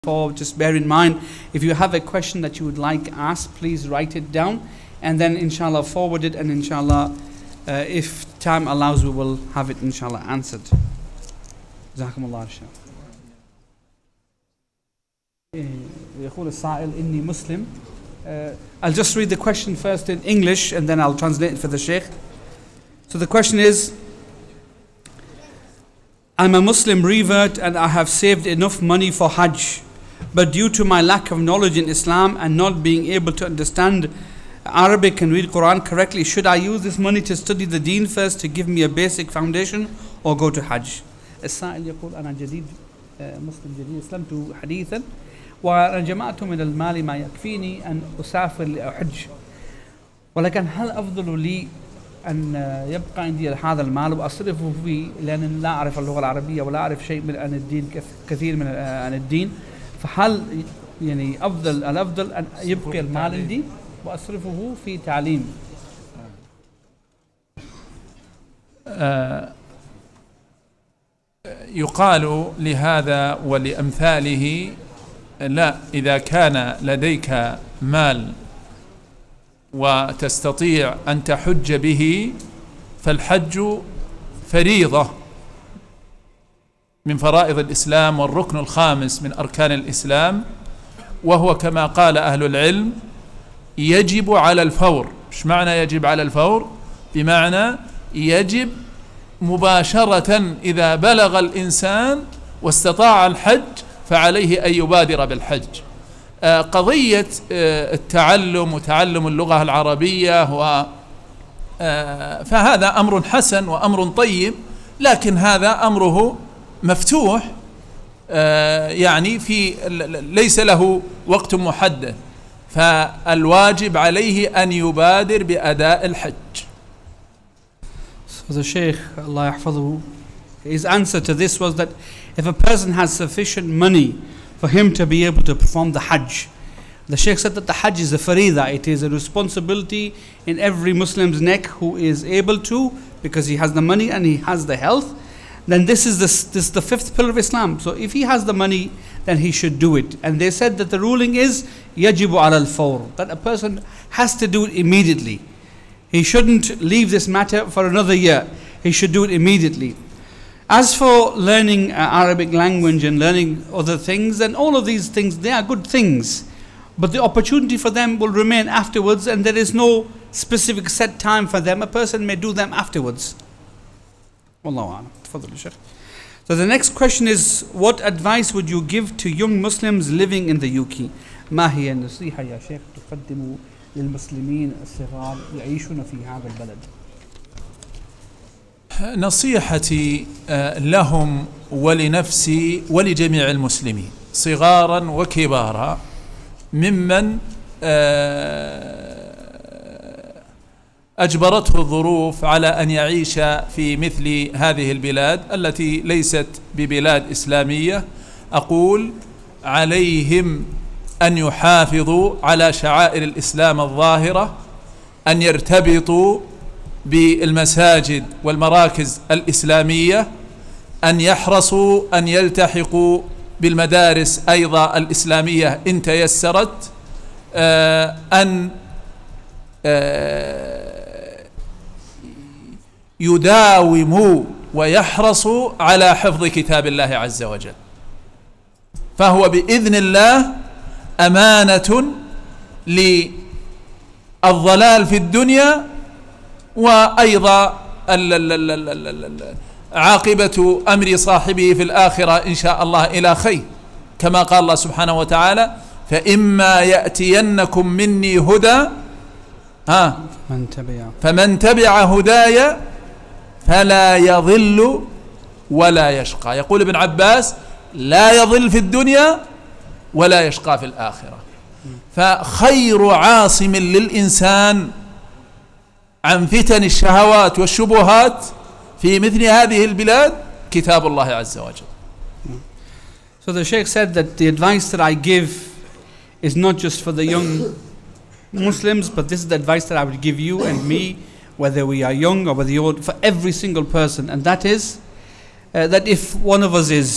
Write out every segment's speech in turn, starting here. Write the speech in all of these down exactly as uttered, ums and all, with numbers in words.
For just bear in mind, if you have a question that you would like asked, please write it down and then inshallah forward it, and inshallah uh, if time allows we will have it inshallah answered. Jazakumullah khair. يقول السائل إني Muslim. Uh, I'll just read the question first in English and then I'll translate it for the Sheikh. So the question is, I'm a Muslim revert and I have saved enough money for Hajj. But due to my lack of knowledge in Islam and not being able to understand Arabic and read Quran correctly, should I use this money to study the deen first to give me a basic foundation or go to Hajj? السائل يقول أنا جديد مسلم جديد أسلمت حديثا وأنا جمعت من المال ما يكفيني أن أسافر لأحج، ولكن هل أفضل لي أن يبقى عندي هذا المال وأصرفه فيه لأن لا أعرف اللغة العربية ولا أعرف شيء من عن الدين كثير من عن الدين، فهل يعني أفضل الأفضل أن يبقي المال عندي وأصرفه في تعليم؟ آه يقال لهذا ولأمثاله: لا، إذا كان لديك مال وتستطيع أن تحج به فالحج فريضة من فرائض الإسلام والركن الخامس من أركان الإسلام، وهو كما قال أهل العلم يجب على الفور. إيش معنى يجب على الفور؟ بمعنى يجب مباشرة إذا بلغ الإنسان واستطاع الحج فعليه أن يبادر بالحج. قضية التعلم وتعلم اللغة العربية و فهذا أمر حسن وأمر طيب، لكن هذا أمره مفتوح، يعني في ليس له وقت محدد، فالواجب عليه أن يبادر بأداء الحج. So the Shaykh, Allah yahfadhu, his answer to this was that if a person has sufficient money for him to be able to perform the Hajj, the Shaykh said that the Hajj is a farida, it is a responsibility in every Muslim's neck who is able to, because he has the money and he has the health, then this is, this, this is the fifth pillar of Islam. So if he has the money, then he should do it. And they said that the ruling is yajibu ala al-fawr, that a person has to do it immediately. He shouldn't leave this matter for another year. He should do it immediately. As for learning uh, Arabic language and learning other things, and all of these things, they are good things. But the opportunity for them will remain afterwards, and there is no specific set time for them. A person may do them afterwards. Wallahu a'lam. Tafadhal, Shaykh. So the next question is, what advice would you give to young Muslims living in the U K? ما هي النصيحة يا شيخ تقدم للمسلمين الصغار يعيشون في هذا البلد؟ نصيحتي لهم ولنفسي ولجميع المسلمين صغارا وكبارا ممن أجبرته الظروف على أن يعيش في مثل هذه البلاد التي ليست ببلاد إسلامية، أقول عليهم أن يحافظوا على شعائر الإسلام الظاهرة، أن يرتبطوا بالمساجد والمراكز الإسلامية، أن يحرصوا أن يلتحقوا بالمدارس أيضا الإسلامية إن تيسرت، أن يداوموا ويحرصوا على حفظ كتاب الله عز وجل، فهو بإذن الله أمانة للضلال في الدنيا، وأيضا عاقبة أمر صاحبه في الآخرة إن شاء الله إلى خير، كما قال الله سبحانه وتعالى: فإما يأتينكم مني هدى ها فمن تبع هداي فلا يضل ولا يشقى. يقول ابن عباس: لا يضل في الدنيا ولا يشقى في الآخرة. فخير عاصم للإنسان عن فتن الشهوات والشبهات في مثل هذه البلاد كتاب الله عز وجل. So the Shaykh said that the advice that I give is not just for the young Muslims, but this is the advice that I would give you and me, whether we are young or whether you're old, for every single person, and that is uh, that if one of us is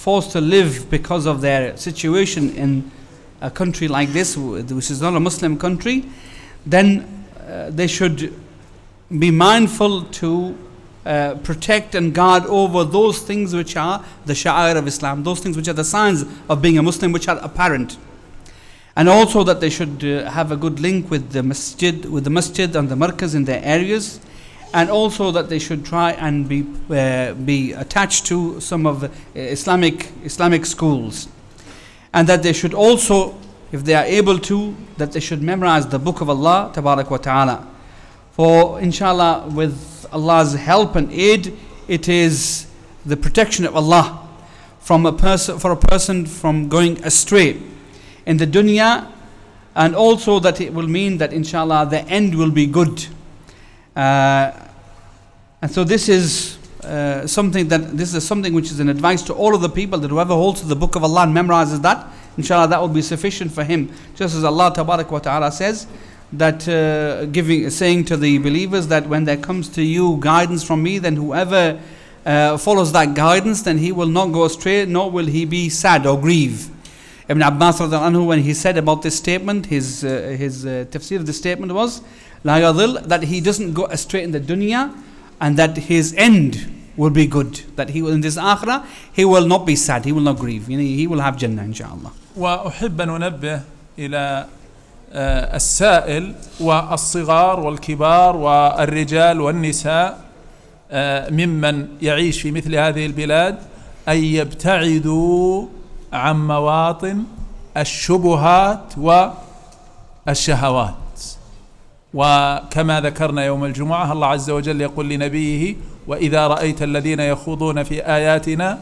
forced to live because of their situation in a country like this, which is not a Muslim country, then uh, they should be mindful to uh, protect and guard over those things which are the sha'air of Islam, those things which are the signs of being a Muslim, which are apparent. And also that they should uh, have a good link with the masjid, with the masjid and the markaz in their areas, and also that they should try and be uh, be attached to some of the Islamic Islamic schools, and that they should also, if they are able to, that they should memorize the book of Allah Tabarak wa Ta'ala. For inshallah, with Allah's help and aid, it is the protection of Allah from a person for a person from going astray in the dunya, and also that it will mean that inshallah the end will be good. Uh, and so this is uh, something that this is something which is an advice to all of the people, that whoever holds to the book of Allah and memorizes that, inshallah that will be sufficient for him. Just as Allah Tabarak wa Ta'ala says that uh, giving saying to the believers that when there comes to you guidance from me, then whoever uh, follows that guidance, then he will not go astray, nor will he be sad or grieve. Ibn Abbas radiallahu anhu, when he said about this statement, his uh, his uh, tafsir of the statement was La yadil, that he doesn't go astray in the dunya, and that his end will be good, that he will in this akhirah he will not be sad, he will not grieve, you know, he will have Jannah inshallah. وأحب أن ننبه إلى السائل والصغار والكبار والرجال والنساء ممن يعيش في مثل هذه البلاد أن يبتعدوا عن مواطن الشبهات والشهوات. وكما ذكرنا يوم الجمعة، الله عز وجل يقول لنبيه: وإذا رأيت الذين يخوضون في آياتنا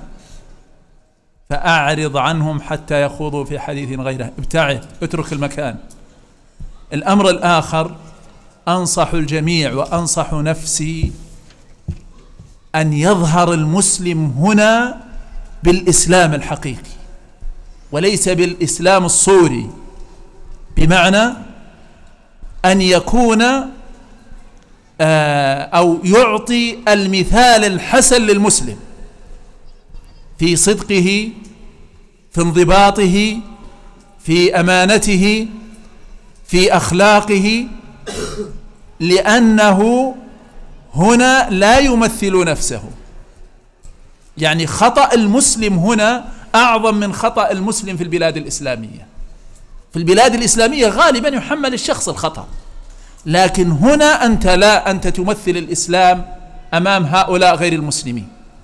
فأعرض عنهم حتى يخوضوا في حديث غيره. ابتعد، اترك المكان. الأمر الآخر، أنصح الجميع وأنصح نفسي أن يظهر المسلم هنا بالإسلام الحقيقي، وليس بالإسلام الصوري، بمعنى أن يكون أو يعطي المثال الحسن للمسلم في صدقه، في انضباطه، في أمانته، في أخلاقه، لأنه هنا لا يمثل نفسه. يعني خطأ المسلم هنا أعظم من خطأ المسلم في البلاد الإسلامية. في البلاد الإسلامية غالبا يحمل الشخص الخطأ، لكن هنا أنت لا، أنت تمثل الإسلام أمام هؤلاء غير المسلمين،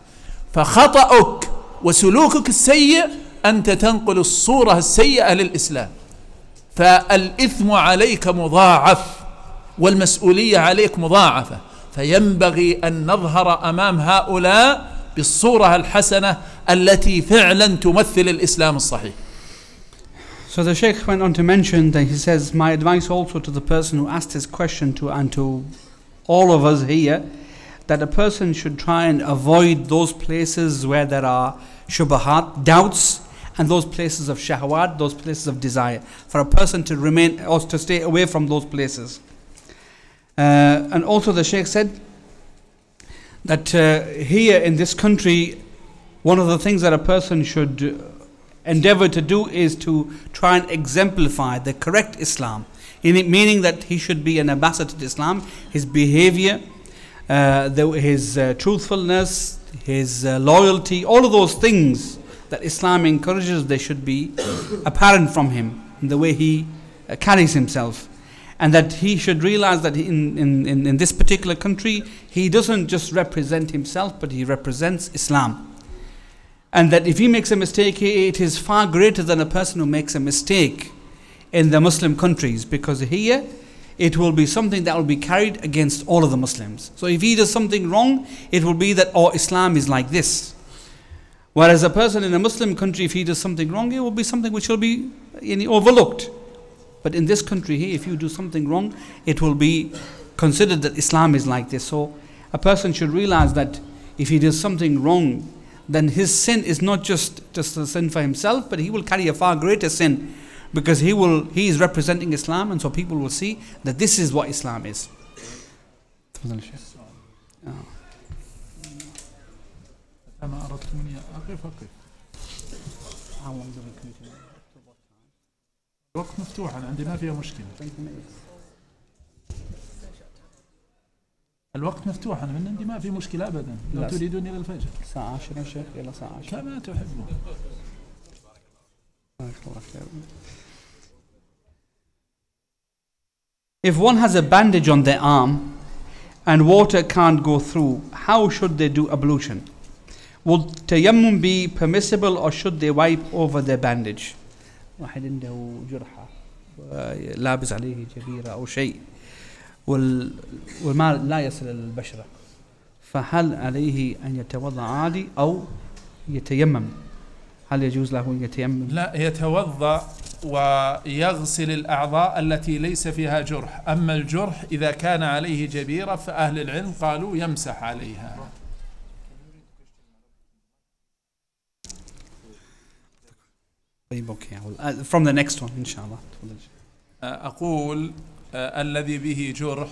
فخطأك وسلوكك السيء أنت تنقل الصورة السيئة للإسلام، فالإثم عليك مضاعف والمسؤولية عليك مضاعفة. فينبغي أن نظهر أمام هؤلاء بالصورة الحسنة التي فعلا تمثل الإسلام الصحيح. So the Shaykh went on to mention that he says, my advice also to the person who asked this question to and to all of us here, that a person should try and avoid those places where there are shubahat, doubts, and those places of shahwat, those places of desire. For a person to remain or to stay away from those places. Uh, and also the Shaykh said that uh, here in this country, one of the things that a person should endeavor to do is to try and exemplify the correct Islam, in it meaning that he should be an ambassador to Islam, his behavior, uh, the, his uh, truthfulness, his uh, loyalty, all of those things that Islam encourages, they should be apparent from him in the way he uh, carries himself. And that he should realize that in, in, in, in this particular country, he doesn't just represent himself, but he represents Islam. And that if he makes a mistake, it is far greater than a person who makes a mistake in the Muslim countries, because here it will be something that will be carried against all of the Muslims. So if he does something wrong, it will be that, oh, Islam is like this. Whereas a person in a Muslim country, if he does something wrong, it will be something which will be you know, overlooked. But in this country here, if you do something wrong, it will be considered that Islam is like this. So a person should realize that if he does something wrong, then his sin is not just, just a sin for himself, but he will carry a far greater sin, because he will he is representing Islam, and so people will see that this is what Islam is. Oh. الوقت مفتوح، أنا عندي ما فيها مشكلة. الوقت مفتوح، أنا من عندي ما في مشكلة أبدا لو تريدون إلى الفجر. الساعة عشرة شيخ، إلى الساعة عشرة كما تحبون. If one has a bandage on their arm and water can't go through, how should they do ablution? Would tayammum be permissible or should they wipe over their bandage? واحد عنده جرحة لابس عليه جبيرة أو شيء وال والماء لا يصل البشرة، فهل عليه أن يتوضأ عادي أو يتيمم؟ هل يجوز له أن يتيمم؟ لا، يتوضأ ويغسل الأعضاء التي ليس فيها جرح. أما الجرح إذا كان عليه جبيرة فأهل العلم قالوا يمسح عليها. طيب اوكي، from the next one إن شاء الله. أقول آه الذي به جرح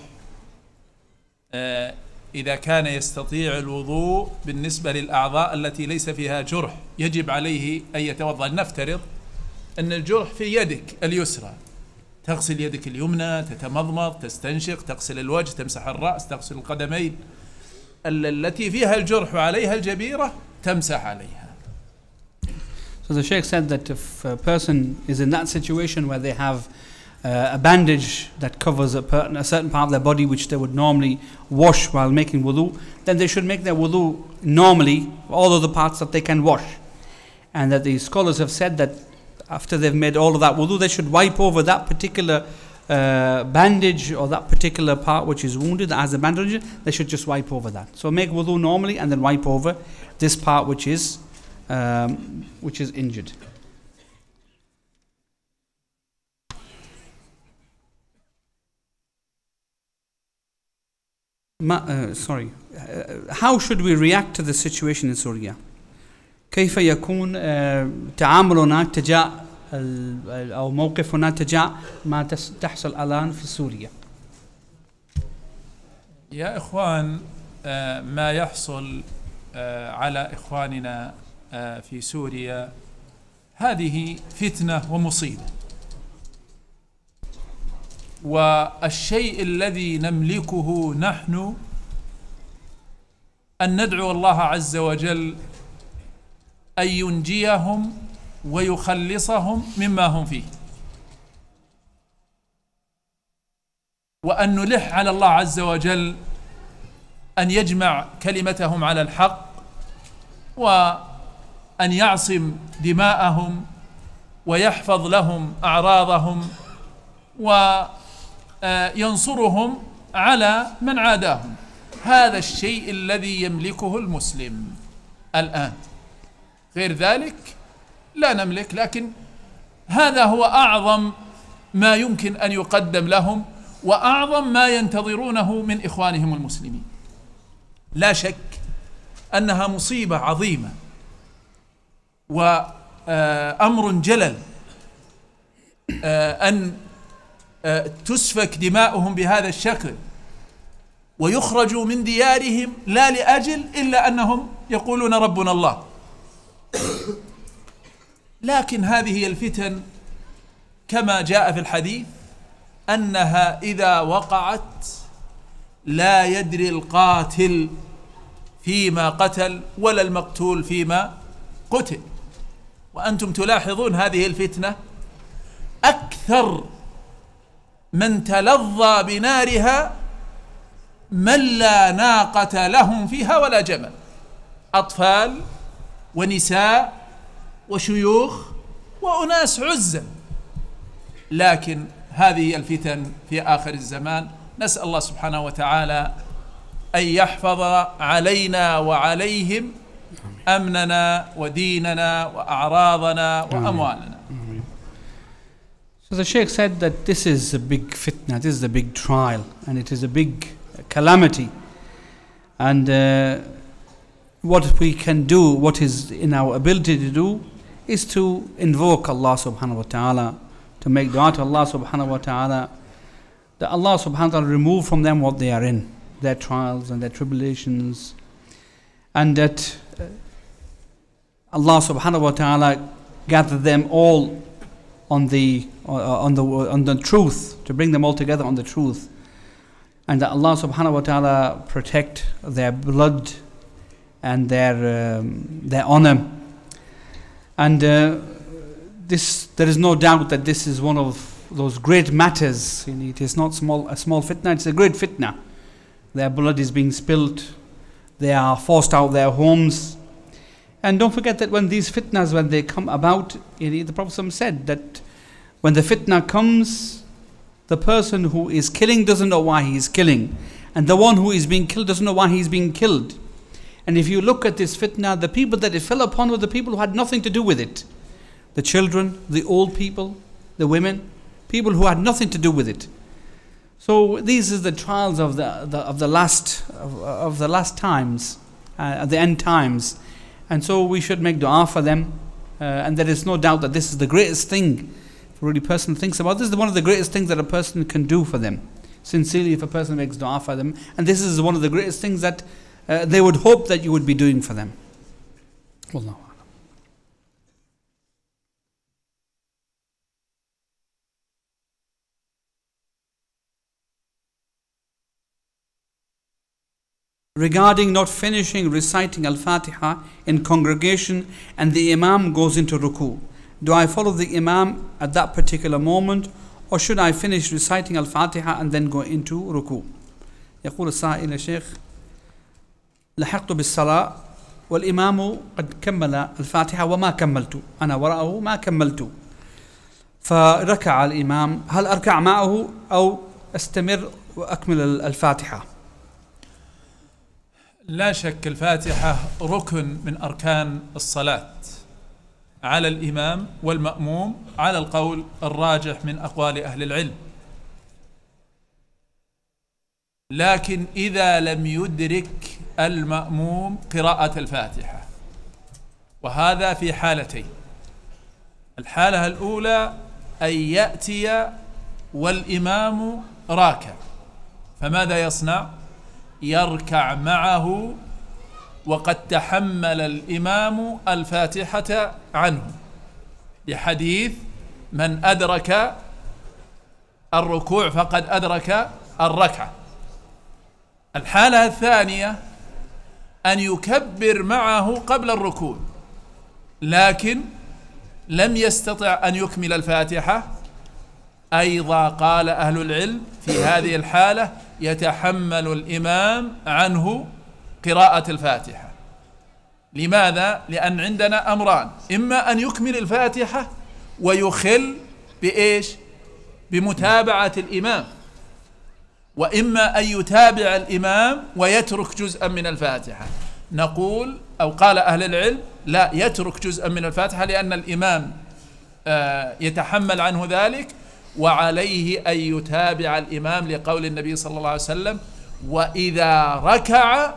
آه إذا كان يستطيع الوضوء بالنسبة للأعضاء التي ليس فيها جرح يجب عليه أن يتوضأ. نفترض أن الجرح في يدك اليسرى، تغسل يدك اليمنى، تتمضمض، تستنشق، تغسل الوجه، تمسح الرأس، تغسل القدمين. التي فيها الجرح وعليها الجبيرة تمسح عليها. So the Sheikh said that if a person is in that situation where they have uh, a bandage that covers a, per- a certain part of their body which they would normally wash while making wudu, then they should make their wudu normally, all of the parts that they can wash. And that the scholars have said that after they've made all of that wudu, they should wipe over that particular uh, bandage or that particular part which is wounded that has a bandage. They should just wipe over that. So make wudu normally and then wipe over this part which is um, which is injured. Ma, uh, sorry, uh, how should we react to the situation in Syria? كيف يكون تعاملنا تجاه أو موقفنا تجاه ما تحصل الآن في سوريا؟ يا إخوان، ما يحصل على إخواننا في سوريا هذه فتنة ومصيبة، والشيء الذي نملكه نحن أن ندعو الله عز وجل أن ينجيهم ويخلصهم مما هم فيه، وأن نلح على الله عز وجل أن يجمع كلمتهم على الحق، وأن يعصم دماءهم ويحفظ لهم أعراضهم وينصرهم على من عاداهم. هذا الشيء الذي يملكه المسلم الآن، غير ذلك لا نملك، لكن هذا هو أعظم ما يمكن أن يقدم لهم وأعظم ما ينتظرونه من إخوانهم المسلمين. لا شك أنها مصيبة عظيمة وأمر جلل أن تسفك دماؤهم بهذا الشكل ويخرجوا من ديارهم لا لأجل إلا أنهم يقولون ربنا الله. لكن هذه الفتن كما جاء في الحديث أنها إذا وقعت لا يدري القاتل فيما قتل ولا المقتول فيما قتل. وأنتم تلاحظون هذه الفتنة أكثر من تلظى بنارها من لا ناقة لهم فيها ولا جمل، أطفال ونساء وشيوخ وأناس عزا. لكن هذه الفتن في آخر الزمان نسأل الله سبحانه وتعالى أن يحفظ علينا وعليهم أمننا وديننا وأعراضنا وأموالنا. So the Sheikh said that this is a big fitna, this is a big trial, and it is a big calamity. And uh, what we can do, what is in our ability to do, is to invoke Allah subhanahu wa ta'ala, to make dua to Allah subhanahu wa ta'ala, that Allah subhanahu wa ta'ala remove from them what they are in, their trials and their tribulations, and that uh, Allah subhanahu wa ta'ala gather them all on the uh, on the on the truth, to bring them all together on the truth, and that Allah subhanahu wa ta'ala protect their blood and their um, their honor. And uh, this, there is no doubt that this is one of those great matters. It is not small a small fitna, it's a great fitna. Their blood is being spilt, they are forced out of their homes. And don't forget that when these fitnas, when they come about, the Prophet said that when the fitna comes, the person who is killing doesn't know why he is killing, and the one who is being killed doesn't know why he is being killed. And if you look at this fitna, the people that it fell upon were the people who had nothing to do with it. The children, the old people, the women, people who had nothing to do with it. So these are the trials of the, the of the last of, of the last times, uh, the end times. And so we should make dua for them, uh, and there is no doubt that this is the greatest thing. If a really person thinks about this, is one of the greatest things that a person can do for them. Sincerely, if a person makes dua for them, and this is one of the greatest things that uh, they would hope that you would be doing for them. Wallahu. Regarding not finishing reciting Al-Fatiha in congregation and the Imam goes into ruku, do I follow the Imam at that particular moment, or should I finish reciting Al-Fatiha and then go into ruku? يقول السائل يا شيخ لحقت بالصلاة والإمام قد كمل الفاتحة وما كملت، أنا وراءه ما كملت، فركع الإمام، هل أركع معه أو أستمر وأكمل الفاتحة؟ لا شك الفاتحة ركن من أركان الصلاة على الإمام والمأموم على القول الراجح من أقوال أهل العلم. لكن إذا لم يدرك المأموم قراءة الفاتحة، وهذا في حالتين. الحالة الأولى أن يأتي والإمام راكع، فماذا يصنع؟ يركع معه وقد تحمل الإمام الفاتحة عنه، لحديث من أدرك الركوع فقد أدرك الركعة. الحالة الثانية أن يكبر معه قبل الركوع، لكن لم يستطع أن يكمل الفاتحة، أيضا قال أهل العلم في هذه الحالة يتحمل الإمام عنه قراءة الفاتحة. لماذا؟ لأن عندنا أمران، إما أن يكمل الفاتحة ويخل بإيش؟ بمتابعة الإمام، وإما أن يتابع الإمام ويترك جزءا من الفاتحة. نقول أو قال أهل العلم لا، يترك جزءا من الفاتحة لأن الإمام يتحمل عنه ذلك، وعليه أن يتابع الإمام لقول النبي صلى الله عليه وسلم وإذا ركع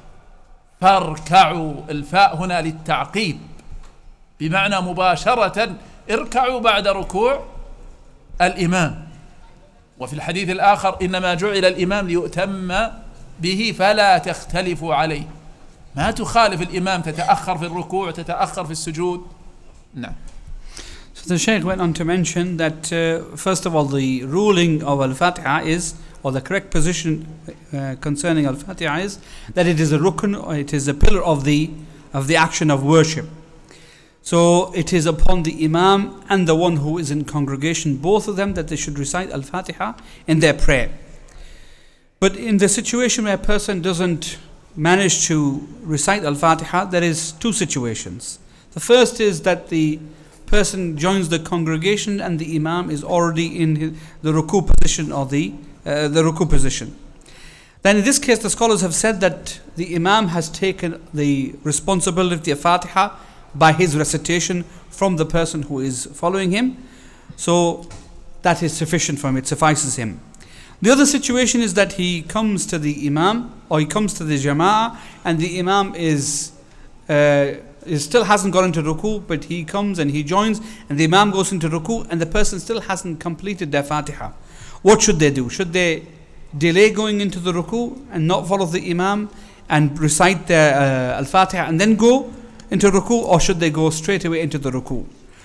فاركعوا. الفاء هنا للتعقيب، بمعنى مباشرة اركعوا بعد ركوع الإمام. وفي الحديث الآخر إنما جعل الإمام ليؤتم به فلا تختلفوا عليه، ما تخالف الإمام، تتأخر في الركوع تتأخر في السجود. نعم. So the Shaykh went on to mention that uh, first of all, the ruling of Al-Fatiha is, or the correct position uh, concerning Al-Fatiha is that it is a rukn, or it is a pillar of the of the action of worship. So it is upon the Imam and the one who is in congregation, both of them, that they should recite Al-Fatiha in their prayer. But in the situation where a person doesn't manage to recite Al-Fatiha, there is two situations. The first is that the person joins the congregation and the Imam is already in his, the ruku position or the uh, the ruku position. Then in this case, the scholars have said that the Imam has taken the responsibility of Fatiha by his recitation from the person who is following him. So that is sufficient for him, it suffices him. The other situation is that he comes to the Imam, or he comes to the Jama'ah, and the Imam is uh, He still hasn't got into ruku, but he comes and he joins, and the Imam goes into ruku, and the person still hasn't completed their Fatiha. What should they do? Should they delay going into the ruku and not follow the Imam and recite their uh, Al-Fatiha and then go into ruku, or should they go straight away into the ruku?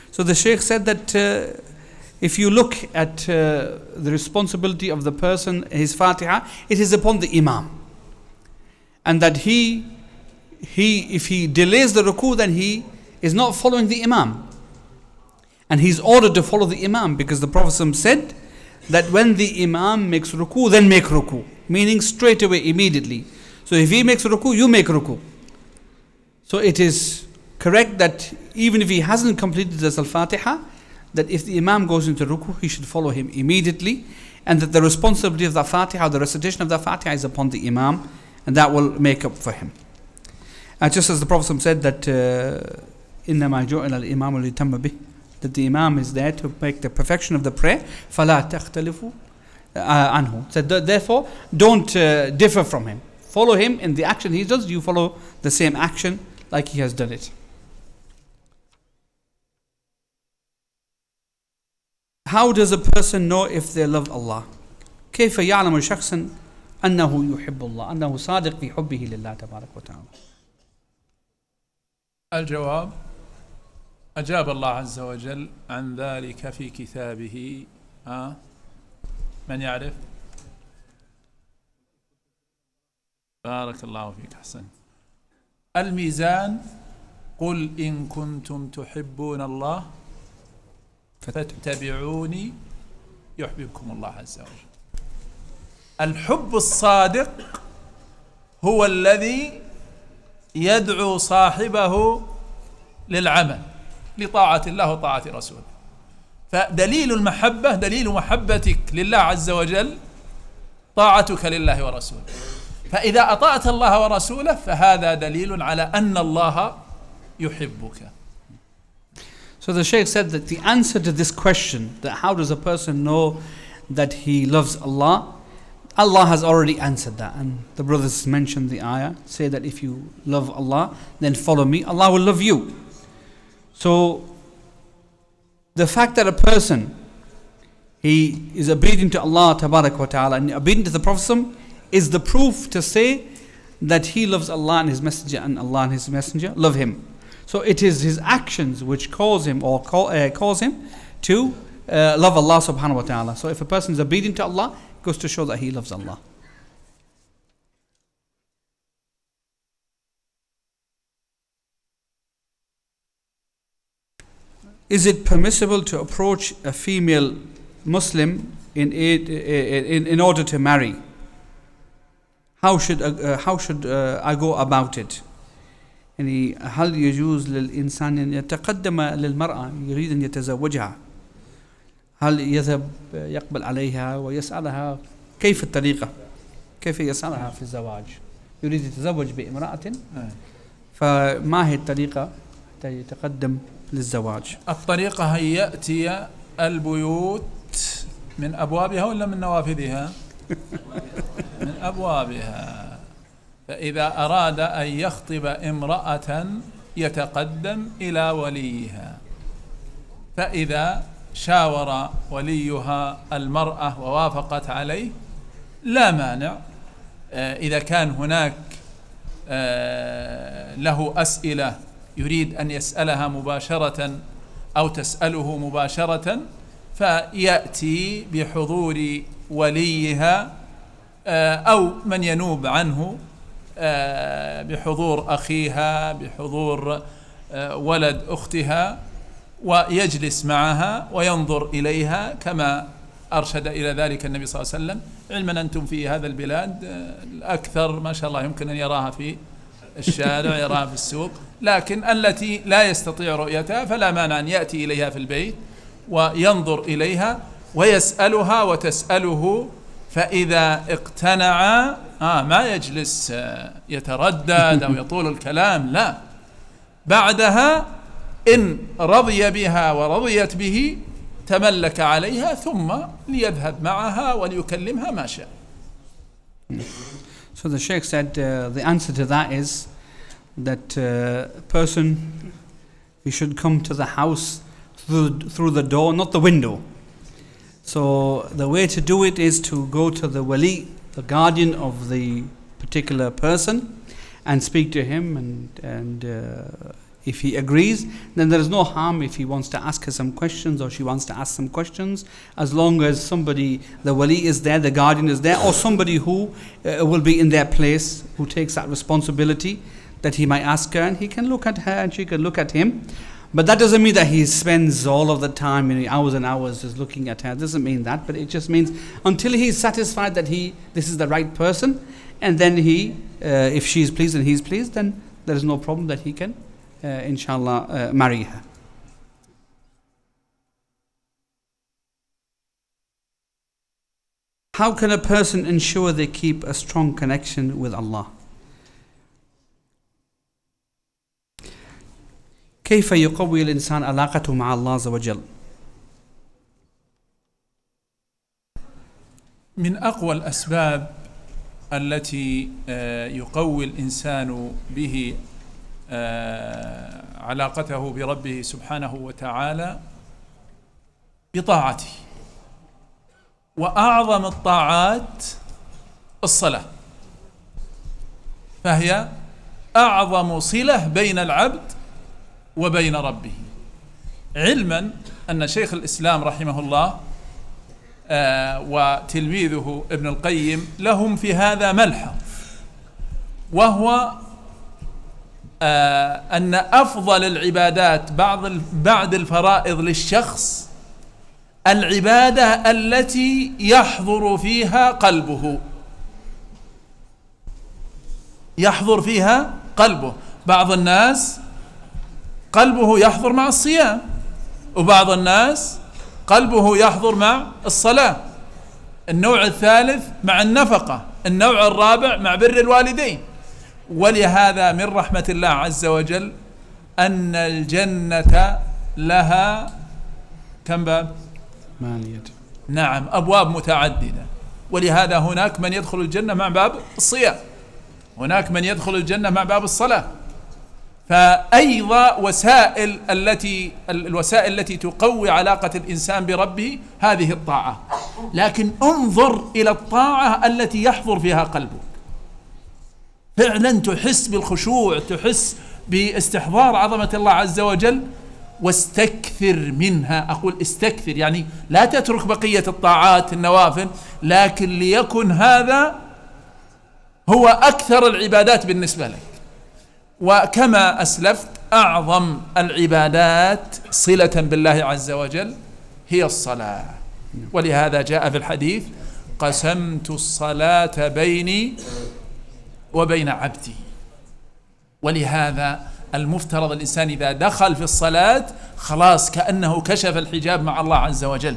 So the Shaykh said that uh, if you look at uh, the responsibility of the person, his Fatiha, it is upon the Imam. And that he, he, if he delays the ruku, then he is not following the Imam. And he's ordered to follow the Imam, because the Prophet said that when the Imam makes ruku, then make ruku. Meaning straight away, immediately. So if he makes ruku, you make ruku. So it is correct that even if he hasn't completed the Al-Fatiha, that if the Imam goes into ruku, he should follow him immediately, and that the responsibility of the Fatiha, the recitation of the Fatiha, is upon the Imam, and that will make up for him. And just as the Prophet said that إِنَّمَا جُعِلَ الْإِمَامُ لِيُتَمَّ بِهِ, that the Imam is there to make the perfection of the prayer, فَلَا تَخْتَلِفُوا عَنْهُ. So therefore, don't uh, differ from him. Follow him in the action he does, you follow the same action like he has done it. How does a person know if they love Allah? كيف يعلم شخص أنه يحب الله أنه صادق في حبه لله تبارك وتعالى؟ الجواب: أجاب الله عز وجل عن ذلك في كتابه. آه من يعرف؟ بارك الله فيك، أحسن. الميزان: قل إن كنتم تحبون الله فاتبعوني يحببكم الله عز وجل. الحب الصادق هو الذي يدعو صاحبه للعمل لطاعة الله وطاعة رسوله. فدليل المحبة، دليل محبتك لله عز وجل طاعتك لله ورسوله. فإذا أطعت الله ورسوله فهذا دليل على أن الله يحبك. So the Shaykh said that the answer to this question, that how does a person know that he loves Allah, Allah has already answered that. And the brothers mentioned the ayah, say that if you love Allah, then follow me, Allah will love you. So the fact that a person, he is obedient to Allah Tabarak wa Ta'ala and obedient to the Prophet is the proof to say that he loves Allah and His Messenger, and Allah and His Messenger love him. So it is his actions which cause him or call, uh, cause him to uh, love Allah subhanahu wa ta'ala. So if a person is obedient to Allah, it goes to show that he loves Allah. Is it permissible to approach a female Muslim in, in, in order to marry? How should, uh, how should uh, I go about it? يعني هل يجوز للإنسان أن يتقدم للمرأة يريد أن يتزوجها؟ هل يذهب يقبل عليها ويسألها كيف الطريقة؟ كيف يسألها في الزواج؟ يريد يتزوج بامرأة، فما هي الطريقة حتى يتقدم للزواج؟ الطريقة هي يأتي البيوت من أبوابها ولا من نوافذها؟ من أبوابها. فإذا أراد أن يخطب امرأة يتقدم إلى وليها، فإذا شاور وليها المرأة ووافقت عليه لا مانع. إذا كان هناك له أسئلة يريد أن يسألها مباشرة أو تسأله مباشرة، فيأتي بحضور وليها أو من ينوب عنه، بحضور أخيها، بحضور ولد أختها، ويجلس معها وينظر إليها كما أرشد إلى ذلك النبي صلى الله عليه وسلم. علما أنتم في هذا البلاد الأكثر ما شاء الله يمكن أن يراها في الشارع، يراها في السوق، لكن التي لا يستطيع رؤيتها فلا مانع أن يأتي إليها في البيت وينظر إليها ويسألها وتسأله. فإذا اقتنع آه ما يجلس يتردد أو يطول الكلام، لا، بعدها إن رضي بها ورضيت به تملك عليها ثم ليذهب معها وليكلمها ما شاء. So the Shaykh said uh, the answer to that is that uh, a person, he should come to the house through, through the door, not the window. So the way to do it is to go to the wali, the guardian of the particular person, and speak to him and, and uh, If he agrees, then there is no harm if he wants to ask her some questions or she wants to ask some questions, as long as somebody, the wali is there, the guardian is there, or somebody who uh, will be in their place, who takes that responsibility, that he might ask her and he can look at her and she can look at him. But that doesn't mean that he spends all of the time, you know, hours and hours just looking at her. It doesn't mean that, but it just means until he is satisfied that he this is the right person, and then he, uh, if she is pleased and he is pleased, then there is no problem that he can, uh, inshallah, uh, marry her. How can a person ensure they keep a strong connection with Allah? كيف يقوي الإنسان علاقته مع الله عز وجل؟ من أقوى الأسباب التي يقوي الإنسان به علاقته بربه سبحانه وتعالى بطاعته، وأعظم الطاعات الصلاة، فهي أعظم صلة بين العبد وبين ربه. علما أن شيخ الإسلام رحمه الله آه وتلميذه ابن القيم لهم في هذا ملحظ، وهو آه أن أفضل العبادات بعض بعد الفرائض للشخص العبادة التي يحضر فيها قلبه، يحضر فيها قلبه. بعض الناس قلبه يحضر مع الصيام، وبعض الناس قلبه يحضر مع الصلاة، النوع الثالث مع النفقة، النوع الرابع مع بر الوالدين. ولهذا من رحمة الله عز وجل أن الجنة لها كم باب؟ ثمانية. نعم، أبواب متعددة. ولهذا هناك من يدخل الجنة مع باب الصيام، هناك من يدخل الجنة مع باب الصلاة. فأيضا وسائل التي الوسائل التي تقوي علاقة الإنسان بربه هذه الطاعة، لكن انظر إلى الطاعة التي يحضر فيها قلبك، فعلا تحس بالخشوع، تحس باستحضار عظمة الله عز وجل، واستكثر منها. أقول استكثر، يعني لا تترك بقية الطاعات النوافل، لكن ليكن هذا هو أكثر العبادات بالنسبة لك. وكما أسلفت أعظم العبادات صلة بالله عز وجل هي الصلاة، ولهذا جاء في الحديث قسمت الصلاة بيني وبين عبدي. ولهذا المفترض الإنسان إذا دخل في الصلاة خلاص كأنه كشف الحجاب مع الله عز وجل،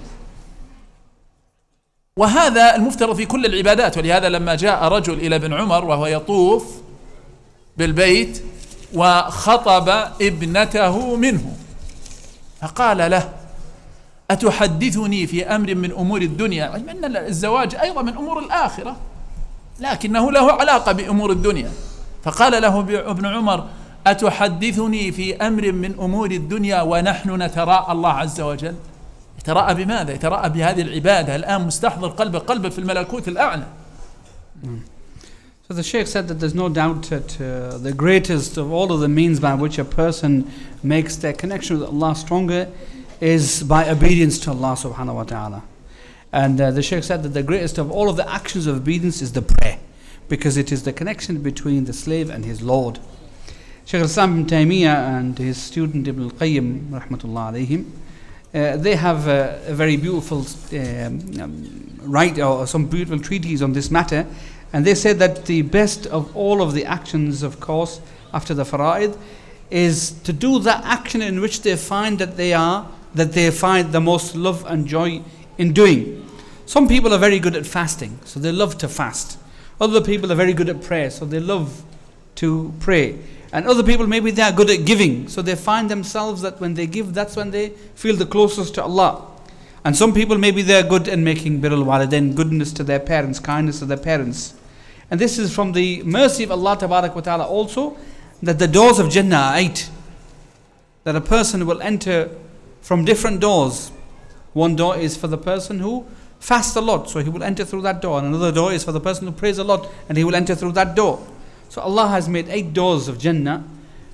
وهذا المفترض في كل العبادات. ولهذا لما جاء رجل إلى ابن عمر وهو يطوف بالبيت وخطب ابنته منه، فقال له أتحدثني في أمر من أمور الدنيا، أن الزواج أيضا من أمور الآخرة لكنه له علاقة بأمور الدنيا. فقال له ابن عمر أتحدثني في أمر من أمور الدنيا ونحن نتراءى الله عز وجل؟ يتراءى بماذا؟ يتراءى بهذه العبادة، الآن مستحضر قلبه قلبه في الملكوت الأعلى. So the Shaykh said that there's no doubt that uh, the greatest of all of the means by which a person makes their connection with Allah stronger is by obedience to Allah subhanahu wa ta'ala. And uh, the Shaykh said that the greatest of all of the actions of obedience is the prayer, because it is the connection between the slave and his Lord. Shaykh al-Islam ibn Taymiyyah and his student Ibn al-Qayyim rahmatullah alayhim, uh, they have uh, a very beautiful um, um, write or some beautiful treatise on this matter. And they say that the best of all of the actions, of course, after the fara'id, is to do that action in which they find that they are, that they find the most love and joy in doing. Some people are very good at fasting, so they love to fast. Other people are very good at prayer, so they love to pray. And other people, maybe they are good at giving, so they find themselves that when they give, that's when they feel the closest to Allah. And some people, maybe they are good in making birrul walidain, goodness to their parents, kindness to their parents. And this is from the mercy of Allah Tabarak wa Ta'ala also, that the doors of Jannah are eight. That a person will enter from different doors. One door is for the person who fasts a lot, so he will enter through that door. And another door is for the person who prays a lot, and he will enter through that door. So Allah has made eight doors of Jannah,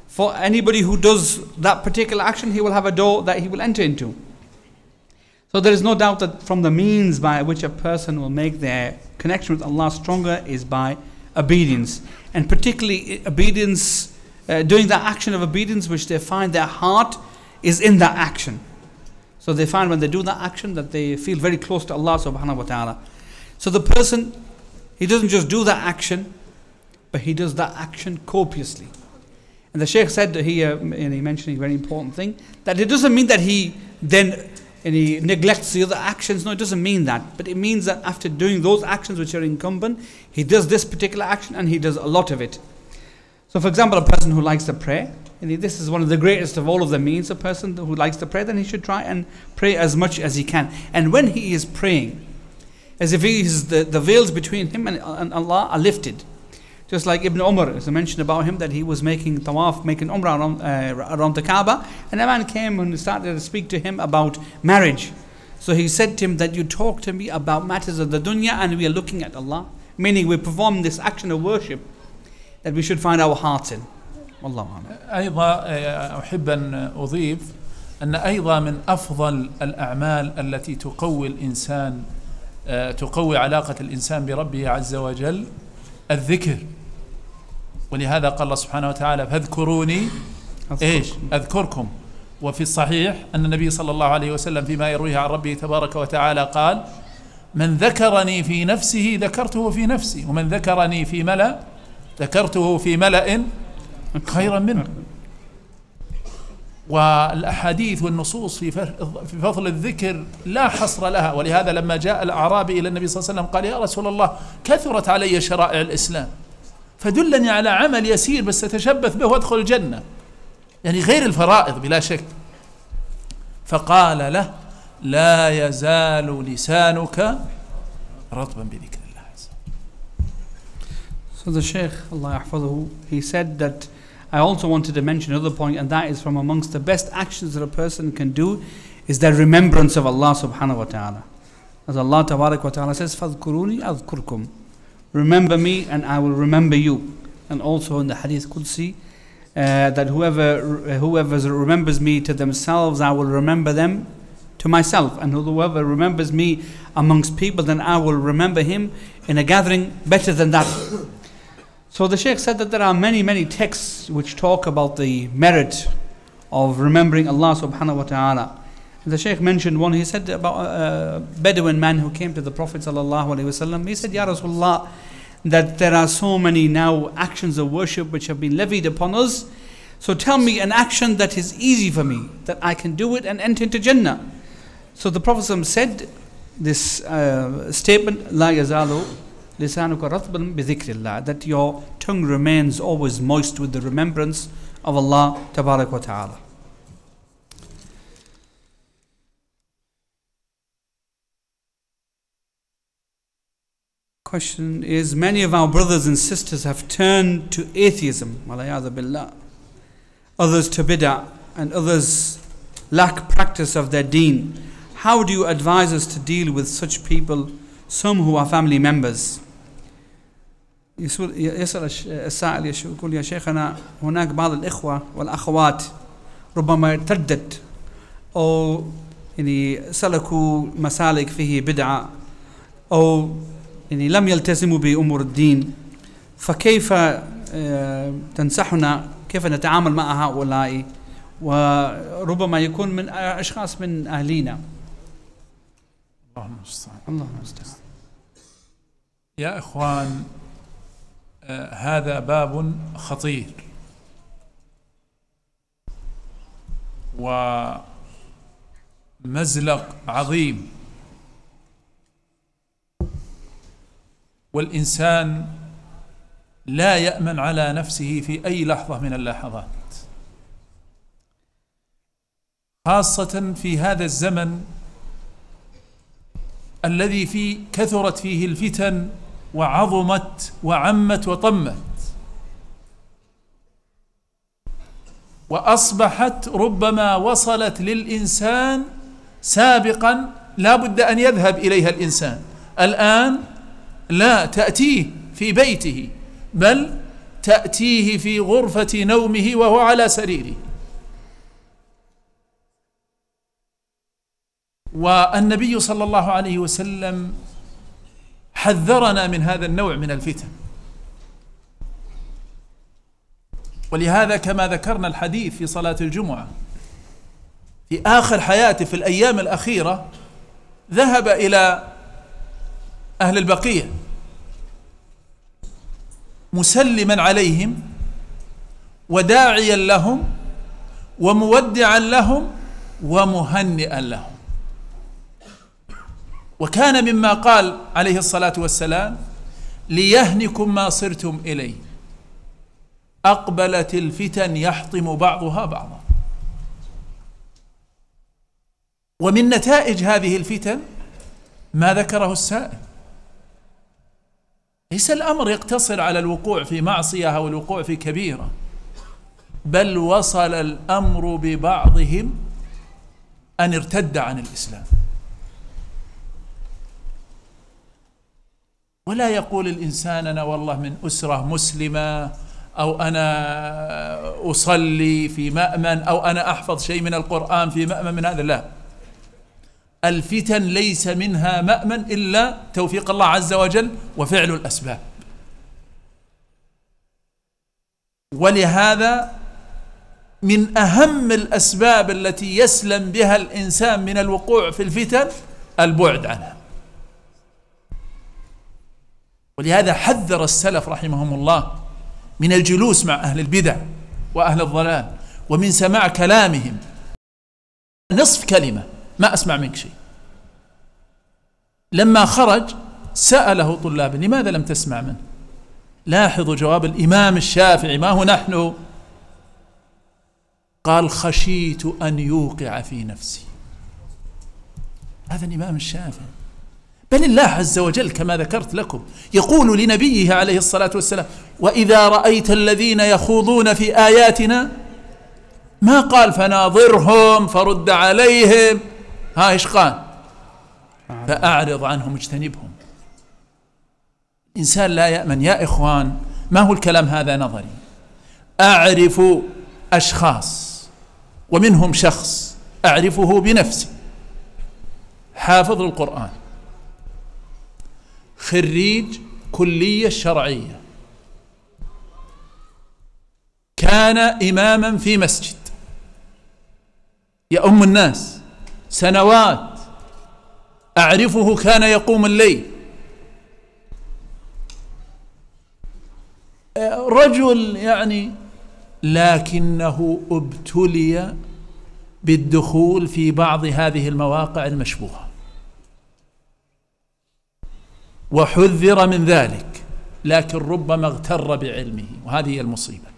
for anybody who does that particular action, he will have a door that he will enter into. So there is no doubt that from the means by which a person will make their connection with Allah stronger is by obedience, and particularly obedience, uh, doing that action of obedience which they find their heart is in that action. So they find when they do that action that they feel very close to Allah subhanahu wa ta'ala. So the person, he doesn't just do that action, but he does that action copiously. And the Shaykh said here, and he mentioned a very important thing, that it doesn't mean that he then and he neglects the other actions. No, it doesn't mean that. But it means that after doing those actions which are incumbent, he does this particular action and he does a lot of it. So for example, a person who likes to pray, and this is one of the greatest of all of the means, a person who likes to pray, then he should try and pray as much as he can. And when he is praying, as if he is the, the veils between him and, and Allah are lifted. Just like Ibn Umar, as I mentioned about him, that he was making tawaf, making umrah around, uh, around the Kaaba, and a man came and started to speak to him about marriage. So he said to him that you talk to me about matters of the dunya and we are looking at Allah. Meaning we perform this action of worship that we should find our hearts in. Wallahu a'lam. أيضا أحب أن أضيف أن أيضا من أفضل الأعمال التي تقوي الإنسان تقوي علاقة الإنسان بربه عز وجل الذكر. ولهذا قال الله سبحانه وتعالى فاذكروني إيش أذكركم. وفي الصحيح أن النبي صلى الله عليه وسلم فيما يرويه عن ربه تبارك وتعالى قال من ذكرني في نفسه ذكرته في نفسي ومن ذكرني في ملأ ذكرته في ملأ خيرا منه. والأحاديث والنصوص في في فضل الذكر لا حصر لها. ولهذا لما جاء الأعرابي إلى النبي صلى الله عليه وسلم قال يا رسول الله كثرت علي شرائع الإسلام فدلني على عمل يسير بس أتشبث به وأدخل الجنة، يعني غير الفرائض بلا شك. فقال له لا يزال لسانك رطبا بذكر الله. So the Shaykh, Allah yahfazuhu, he said that I also wanted to mention another point, and that is from amongst the best actions that a person can do is the remembrance of Allah subhanahu wa ta'ala. As Allah tabarak wa ta'ala says, فَاذْكُرُونِي أَذْكُرْكُمْ. Remember me and I will remember you. And also in the Hadith Qudsi, uh, that whoever whoever remembers me to themselves, I will remember them to myself. And whoever remembers me amongst people, then I will remember him in a gathering better than that. So the Shaykh said that there are many, many texts which talk about the merit of remembering Allah subhanahu wa ta'ala. The Shaykh mentioned one. He said about a Bedouin man who came to the Prophet sallallahu alaihi wasallam. He said, Ya Rasulullah, that there are so many now actions of worship which have been levied upon us. So tell me an action that is easy for me, that I can do it and enter into Jannah. So the Prophet said this uh, statement, La yazalu lisanuka ratban bi dhikrillah, that your tongue remains always moist with the remembrance of Allah tabarak wa ta'ala. Question is, many of our brothers and sisters have turned to atheism, walayadhu billah, others to bid'ah, and others lack practice of their deen. How do you advise us to deal with such people, some who are family members? يسأل السائل يقول يا شيخنا هناك بعض الإخوة والأخوات ربما ارتدت أو يعني سلكوا مسالك فيه بدعة أو يعني لم يلتزموا بأمور الدين، فكيف تنصحنا كيف نتعامل مع هؤلاء وربما يكون من أشخاص من أهلينا؟ الله المستعان. الله المستعان. يا إخوان، آه هذا باب خطير ومزلق عظيم، والإنسان لا يأمن على نفسه في أي لحظة من اللحظات، خاصة في هذا الزمن الذي فيه كثرت فيه الفتن وعظمت وعمت وطمت، وأصبحت ربما وصلت للإنسان سابقا لا بد أن يذهب إليها الإنسان، الآن لا تأتيه في بيته، بل تأتيه في غرفة نومه وهو على سريره. والنبي صلى الله عليه وسلم حذرنا من هذا النوع من الفتن، ولهذا كما ذكرنا الحديث في صلاة الجمعة في آخر حياته في الأيام الأخيرة ذهب إلى أهل البقية مسلما عليهم وداعيا لهم ومودعا لهم ومهنئا لهم. وكان مما قال عليه الصلاة والسلام: ليهنكم ما صرتم إليه، أقبلت الفتن يحطم بعضها بعضا. ومن نتائج هذه الفتن ما ذكره السائل، ليس الأمر يقتصر على الوقوع في معصية أو الوقوع في كبيرة، بل وصل الأمر ببعضهم أن ارتد عن الإسلام. ولا يقول الإنسان أنا والله من أسرة مسلمة، أو أنا أصلي في مأمن، أو أنا أحفظ شيء من القرآن في مأمن من هذا. لا، الفتن ليس منها مأمن إلا توفيق الله عز وجل وفعل الأسباب. ولهذا من أهم الأسباب التي يسلم بها الإنسان من الوقوع في الفتن البعد عنها. ولهذا حذر السلف رحمهم الله من الجلوس مع أهل البدع وأهل الضلال، ومن سماع كلامهم. نصف كلمة ما أسمع منك شيء. لما خرج سأله طلابه: لماذا لم تسمع منه؟ لاحظوا جواب الإمام الشافعي، ما هو نحن. قال: خشيت أن يوقع في نفسي. هذا الإمام الشافعي. بل الله عز وجل كما ذكرت لكم يقول لنبيه عليه الصلاة والسلام: وإذا رأيت الذين يخوضون في آياتنا، ما قال فناظرهم فرد عليهم، ها إيش قال؟ فأعرض عنهم اجتنبهم. إنسان لا يأمن. يا إخوان، ما هو الكلام هذا نظري. أعرف أشخاص، ومنهم شخص أعرفه بنفسي، حافظ القرآن، خريج كلية شرعية، كان إماما في مسجد يؤم الناس سنوات، أعرفه كان يقوم الليل، رجل يعني، لكنه ابتلي بالدخول في بعض هذه المواقع المشبوهة وحذر من ذلك، لكن ربما اغتر بعلمه، وهذه هي المصيبة.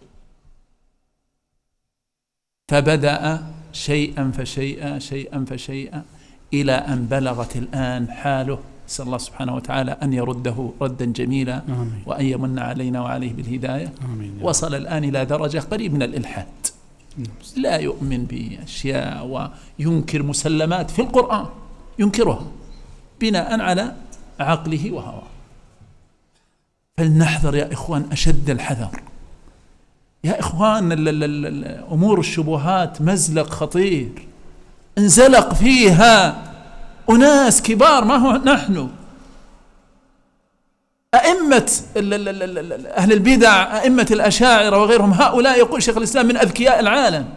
فبدأ شيئا فشيئا شيئا فشيئا إلى أن بلغت الآن حاله، نسأل الله سبحانه وتعالى أن يرده ردا جميلا، آمين. وأن يمن علينا وعليه بالهداية، آمين. وصل الآن إلى درجة قريب من الإلحاد، لا يؤمن بأشياء وينكر مسلمات في القرآن، ينكرها بناء على عقله وهواه. فلنحذر يا إخوان أشد الحذر. يا إخوان، أمور الشبهات مزلق خطير، انزلق فيها أناس كبار، ما هو نحن. أئمة أهل البدع، أئمة الأشاعرة وغيرهم، هؤلاء يقول شيخ الإسلام من أذكياء العالم،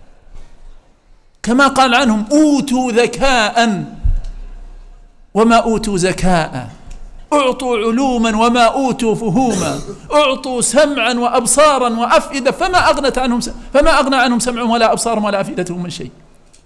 كما قال عنهم: أوتوا ذكاء وما أوتوا زكاء، أعطوا علوما وما أوتوا فهوما، أعطوا سمعا وأبصارا وأفئدة فما أغنت عنهم فما أغنى عنهم سمعهم ولا أبصارهم ولا أفئدتهم من شيء.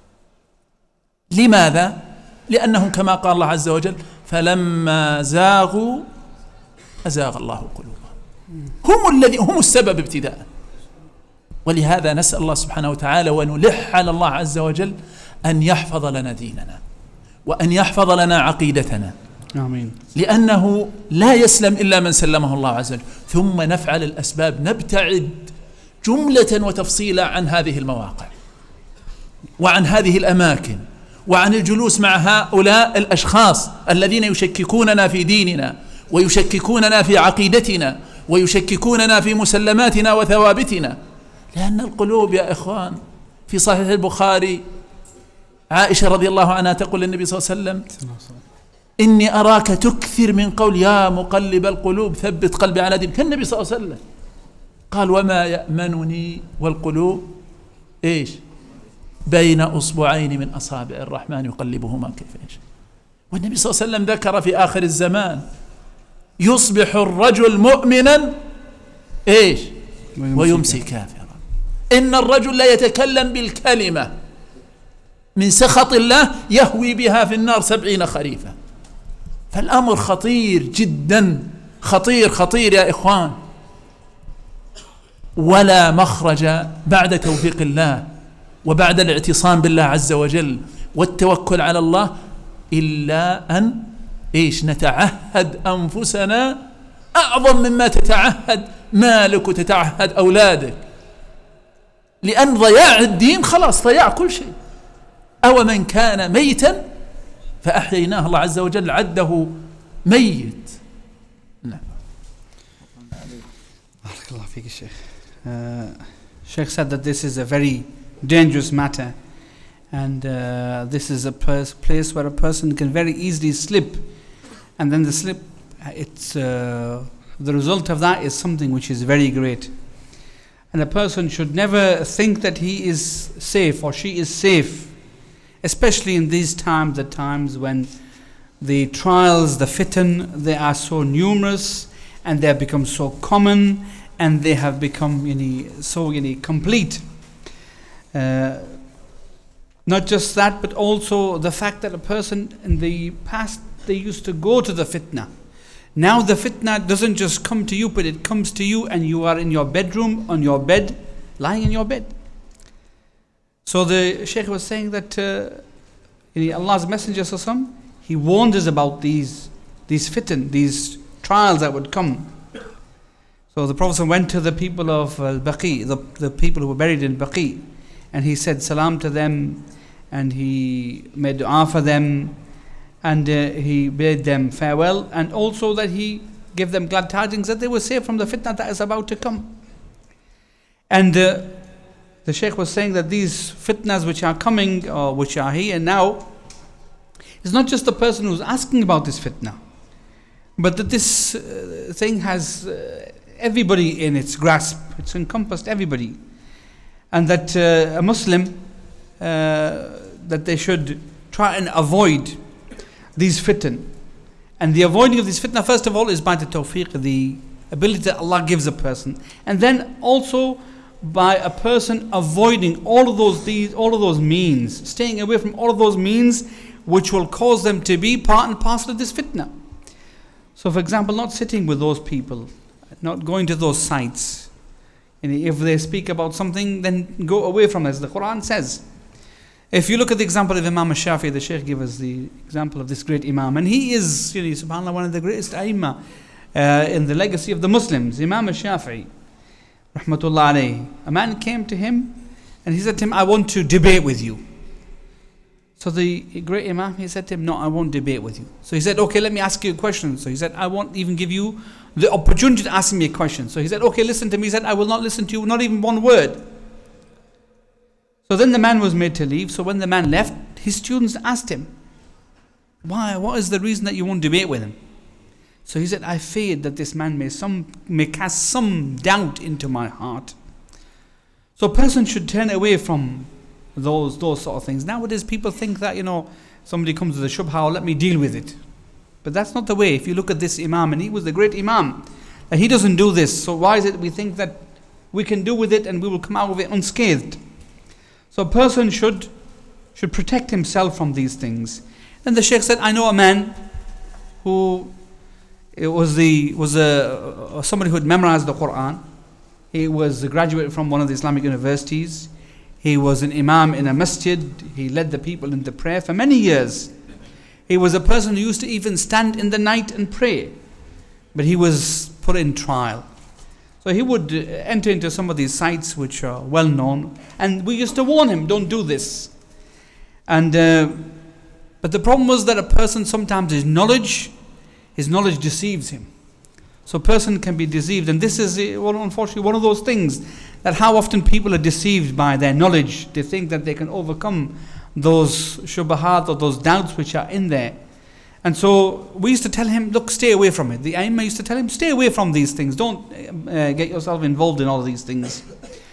لماذا؟ لأنهم كما قال الله عز وجل: فلما زاغوا أزاغ الله قلوبهم. هم الذي هم السبب ابتداء. ولهذا نسأل الله سبحانه وتعالى ونلح على الله عز وجل أن يحفظ لنا ديننا وأن يحفظ لنا عقيدتنا، آمين. لأنه لا يسلم إلا من سلمه الله عز وجل. ثم نفعل الأسباب، نبتعد جملة وتفصيلا عن هذه المواقع وعن هذه الأماكن وعن الجلوس مع هؤلاء الأشخاص الذين يشككوننا في ديننا ويشككوننا في عقيدتنا ويشككوننا في مسلماتنا وثوابتنا. لأن القلوب يا إخوان، في صحيح البخاري عائشة رضي الله عنها تقول للنبي صلى الله عليه وسلم: إني أراك تكثر من قول يا مقلب القلوب ثبت قلبي على دينك. النبي صلى الله عليه وسلم قال: وما يأمنني والقلوب إيش بين أصبعين من أصابع الرحمن يقلبهما كيف يشاء. والنبي صلى الله عليه وسلم ذكر في آخر الزمان: يصبح الرجل مؤمنا إيش ويمسي كافرا. إن الرجل لا يتكلم بالكلمة من سخط الله يهوي بها في النار سبعين خريفا. فالأمر خطير جدا، خطير خطير يا إخوان. ولا مخرج بعد توفيق الله وبعد الاعتصام بالله عز وجل والتوكل على الله إلا أن إيش نتعهد أنفسنا أعظم مما تتعهد مالك وتتعهد أولادك. لأن ضياع الدين خلاص ضياع كل شيء. أو من كان ميتا فأحييناه، الله عز وجل عده ميت. نعم. بارك الله فيك الشيخ. Sheikh said that this is a very dangerous matter, and uh, this is a place where a person can very easily slip, and then the slip, it's uh, the result of that is something which is very great. And a person should never think that he is safe or she is safe, especially in these times, the times when the trials, the fitan, they are so numerous and they have become so common and they have become you know, so you know, complete. Uh, not just that, but also the fact that a person in the past, they used to go to the fitna. Now the fitna doesn't just come to you, but it comes to you and you are in your bedroom, on your bed, lying in your bed. So the Shaykh was saying that uh, you know, Allah's Messenger Sallallahu, he warned us about these, these fitan, these trials that would come. So the Prophet went to the people of Al-Baqi, the, the people who were buried in Baqi, and he said salam to them, and he made dua for them, and uh, he bade them farewell, and also that he gave them glad tidings that they were safe from the fitna that is about to come. And uh, the Shaykh was saying that these fitnas which are coming, or which are here now, it's not just the person who's asking about this fitna, but that this uh, thing has uh, everybody in its grasp. It's encompassed everybody. And that uh, a Muslim, uh, that they should try and avoid these fitan. And the avoiding of these fitna, first of all, is by the tawfiq, the ability that Allah gives a person. And then also by a person avoiding all of those these, all of those means, staying away from all of those means which will cause them to be part and parcel of this fitna. So for example, not sitting with those people, not going to those sites. And if they speak about something, then go away from this. The Quran says. If you look at the example of Imam al-Shafi'i, the Shaykh gave us the example of this great Imam. And he is, you know, subhanAllah, one of the greatest A'immah uh, in the legacy of the Muslims. Imam al-Shafi'i, rahmatullah alayhi. A man came to him and he said to him, I want to debate with you. So the great Imam, he said to him, no, I won't debate with you. So he said, okay, let me ask you a question. So he said, I won't even give you the opportunity to ask me a question. So he said, okay, listen to me. He said, I will not listen to you, not even one word. So then the man was made to leave. So when the man left, his students asked him, why, what is the reason that you won't debate with him? So he said, I feared that this man may, some, may cast some doubt into my heart. So a person should turn away from those, those sort of things. Nowadays people think that, you know, somebody comes with a shubha, let me deal with it. But that's not the way. If you look at this Imam, and he was the great Imam, and he doesn't do this. So why is it we think that we can do with it and we will come out of it unscathed? So a person should should protect himself from these things. Then the Shaykh said, I know a man who it was the was a somebody who had memorized the Quran. He was a graduate from one of the Islamic universities. He was an Imam in a masjid. He led the people into prayer for many years. He was a person who used to even stand in the night and pray. But he was put in trial. So he would enter into some of these sites which are well known. And we used to warn him, don't do this. And uh, but the problem was that a person sometimes his knowledge, his knowledge deceives him. So a person can be deceived, and this is uh, well, unfortunately one of those things that how often people are deceived by their knowledge. They think that they can overcome those shubahat or those doubts which are in there. And so we used to tell him, look, stay away from it. The Aimma used to tell him, stay away from these things. Don't uh, get yourself involved in all these things.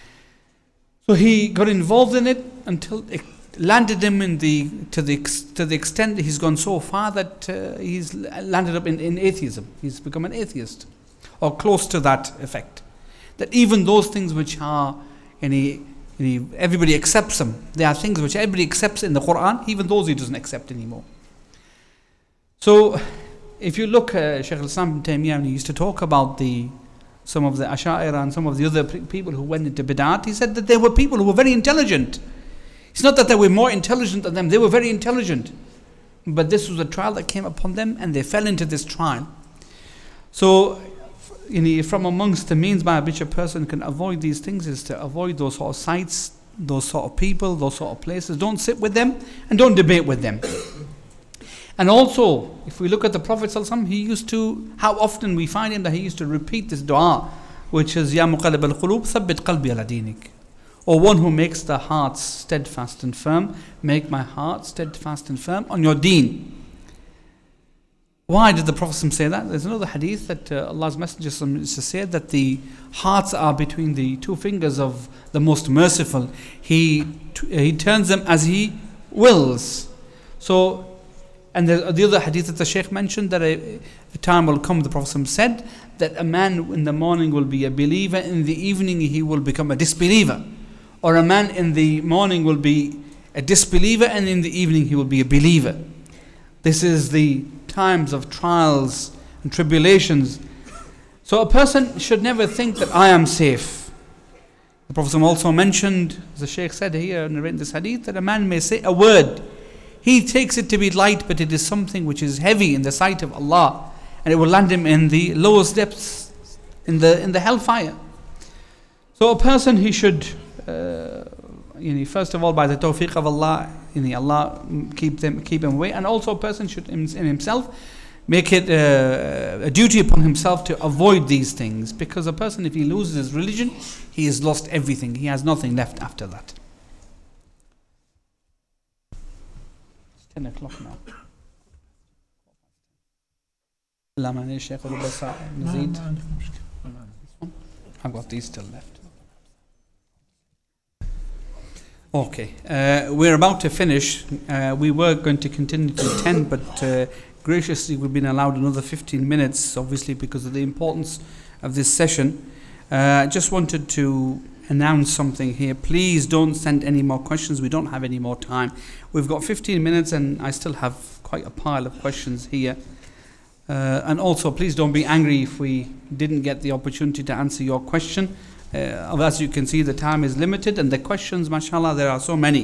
So he got involved in it until it landed him in the to the to the extent that he's gone so far that uh, he's landed up in, in atheism. He's become an atheist, or close to that effect. That even those things which are any, any everybody accepts them. There are things which everybody accepts in the Quran. Even those he doesn't accept anymore. So, if you look, uh, Shaykh al-Islam ibn Taymiyyah, he used to talk about the some of the Asha'ira and some of the other people who went into Bid'at. He said that they were people who were very intelligent. It's not that they were more intelligent than them, they were very intelligent. But this was a trial that came upon them and they fell into this trial. So, you know, from amongst the means by which a person can avoid these things is to avoid those sort of sites, those sort of people, those sort of places. Don't sit with them and don't debate with them. And also, if we look at the Prophet ﷺ, he used to, how often we find him that he used to repeat this dua, which is Ya Muqallib al-Qulub, Thabbit Qalbi ala Dinik. Or one who makes the heart steadfast and firm, make my heart steadfast and firm on your deen. Why did the Prophet say that? There's another hadith that uh, Allah's Messenger said that the hearts are between the two fingers of the most merciful. He, he turns them as he wills. So, and the, the other hadith that the Shaykh mentioned, that a, a time will come, the Prophet said, that a man in the morning will be a believer, in the evening he will become a disbeliever. Or a man in the morning will be a disbeliever, and in the evening he will be a believer. This is the times of trials and tribulations. So a person should never think that I am safe. The Prophet also mentioned, as the Shaykh said here in this hadith, that a man may say a word. He takes it to be light, but it is something which is heavy in the sight of Allah, and it will land him in the lowest depths, in the in the hellfire. So a person, he should, uh, you know, first of all, by the tawfiq of Allah, you know, Allah keep them keep him away, and also a person should in, in himself make it uh, a duty upon himself to avoid these things, because a person, if he loses his religion, he has lost everything. He has nothing left after that. ten o'clock now. I've got these still left. Okay, uh, we're about to finish. Uh, we were going to continue to ten, but uh, graciously we've been allowed another fifteen minutes, obviously because of the importance of this session. I uh, just wanted to announce something here. Please don't send any more questions. We don't have any more time. We've got fifteen minutes and I still have quite a pile of questions here. Uh, and also, please don't be angry if we didn't get the opportunity to answer your question. Uh, as you can see, the time is limited and the questions, mashallah, there are so many.